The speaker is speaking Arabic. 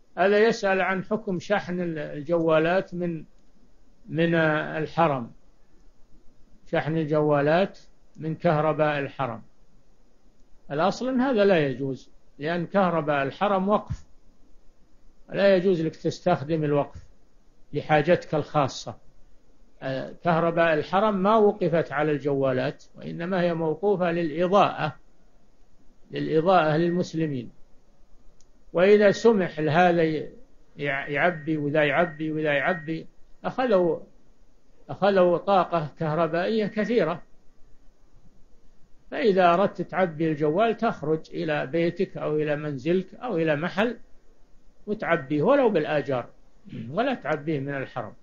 هذا يسأل عن حكم شحن الجوالات من الحرم، شحن الجوالات من كهرباء الحرم. الأصل أن هذا لا يجوز، لأن كهرباء الحرم وقف، لا يجوز لك تستخدم الوقف لحاجتك الخاصة. كهرباء الحرم ما وقفت على الجوالات، وإنما هي موقوفة للإضاءة للمسلمين. وإذا سمح لهذا يعبي وذا يعبي وذا يعبي، أخذوا طاقة كهربائية كثيرة. فإذا أردت تعبي الجوال تخرج إلى بيتك أو إلى منزلك أو إلى محل وتعبيه ولو بالآجار، ولا تعبيه من الحرم.